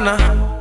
partner.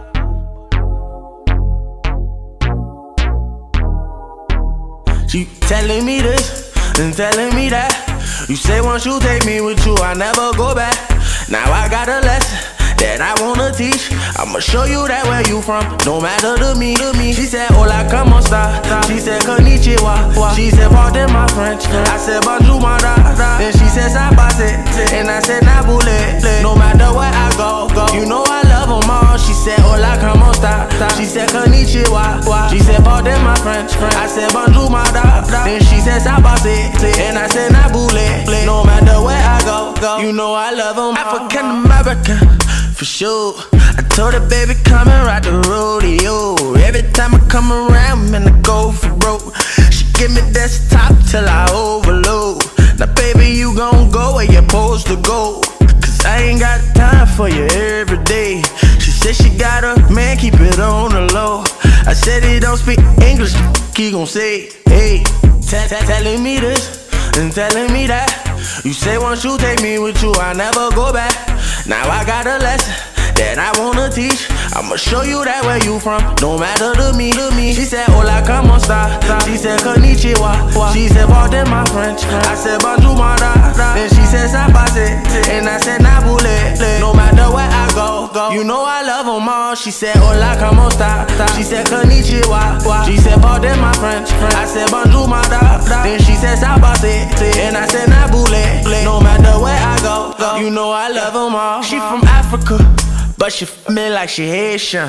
She telling me this and telling me that. You say once you take me with you, I never go back. Now I got a lesson that I wanna teach. I'ma show you that where you from, no matter to me. She said, hola, como esta? She said, konnichiwa. She said, pardon my French. I said, bonjour, my da. Then she said, sabase. And I said, nabule. No matter where I go, you know I love them all. She said, hola, como esta? She said, konnichiwa. She said, pardon my French. I said, bonjour, my da. Then she said, sabase. And I said, nabule. No matter where I go, you know I love them all. African American, for sure. I told her, baby, come and ride the rodeo. Every time I come around, man, I go for broke. She give me desktop till I overload. Now, baby, you gon' go where you're supposed to go, cause I ain't got time for you every day. She said she got a man, keep it on the low. I said he don't speak English, he gon' say, hey. Telling me this and telling me that. You say once you take me with you, I never go back. Now I got a lesson that I wanna teach. I'ma show you that where you from, no matter to me. She said, hola, como esta? She said, konnichiwa. She said, pardon my French. I said, bonjour, my da. Then she said, sabase. And I said, nabule. No matter where I go, you know I love them all. She said, hola, como esta? She said, konnichiwa. She said, pardon my French. I said, bonjour, my da. Then she said, sabase. And I said, nabule. No matter where I go, you know I love them all. She from Africa, but she me like she Haitian.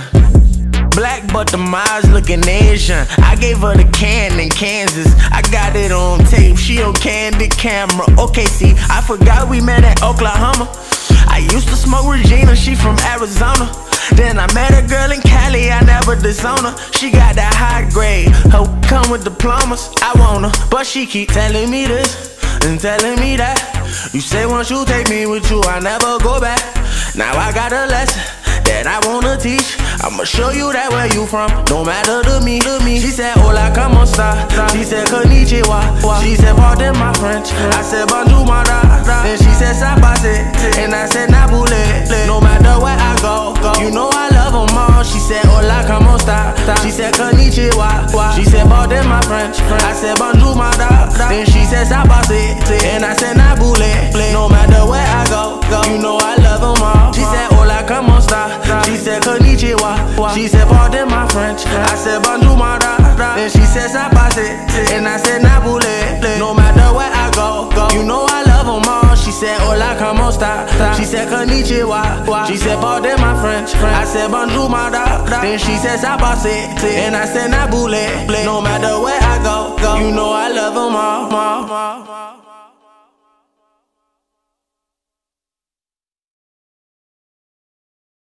Black but the eyes looking Asian. I gave her the can in Kansas, I got it on tape, she on candid camera. Okay, see, I forgot we met at Oklahoma. I used to smoke Regina, she from Arizona. Then I met a girl in Cali, I never disown her. She got that high grade, her come with diplomas. I want her, but she keep telling me this and telling me that. You say once you take me with you, I never go back. Now I got a lesson that I wanna teach. I'ma show you that where you from, no matter to me. She said, hola, como esta? She said, konnichiwa. She said, pardon my French. I said, bonjour, my da. Then she said, sabase. And I said, nabule. No matter where I go, you know I love them all. She said, hola, como esta? She said, konnichiwa. She said, pardon my French. I said, bonjour, my da. Then she said, sabase. And I said, nabule. No matter where I go, you know I love them all. She said, hola, como esta? She said, konnichiwa. She said, pardon my French. I said, bonjour, my da. Then she said, sabase. And I said, nabule. No matter where I go, you know I love them all. She said, hola, como esta? She said, konnichiwa. She said, pardon my French. I said, bonjour, my da. Then she said, sabase. And I said, nabule.